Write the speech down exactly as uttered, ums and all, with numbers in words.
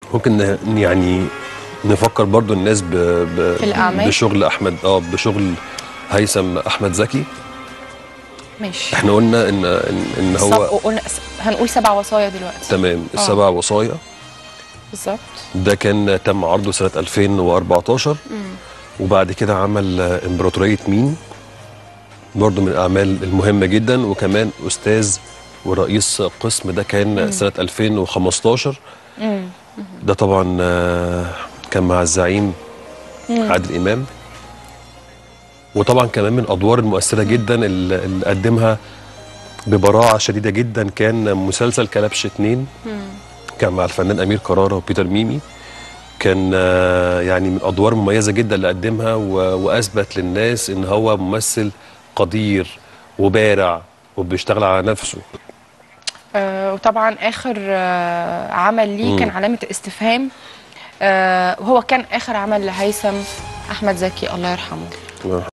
ممكن ن- يعني نفكر برضو الناس ب... ب... في الأعمال؟ بشغل احمد اه بشغل هيثم احمد زكي. ماشي. احنا قلنا ان ان, إن الصب... هو قلنا هنقول سبع وصايا دلوقتي. تمام اه السبع وصايا. بالظبط. ده كان تم عرضه سنة ألفين وأربعتاشر. وبعد كده عمل آه، امبراطورية مين، برضه من الأعمال المهمة جدا، وكمان أستاذ ورئيس قسم، ده كان مم. سنة ألفين وخمستاشر. مم. ده طبعا آه، كان مع الزعيم مم. عادل إمام. وطبعا كمان من الأدوار المؤثرة جدا اللي اللي قدمها ببراعة شديدة جدا كان مسلسل كلبش اتنين. مم. كان مع الفنان أمير كرارة وبيتر ميمي. كان آه، يعني من أدوار مميزة جدا اللي قدمها، و- وأثبت للناس إن هو ممثل قدير وبارع وبيشتغل على نفسه. آه وطبعا آخر آه عمل ليه كان مم. علامة استفهام. آه وهو كان آخر عمل لهيثم أحمد زكي الله يرحمه.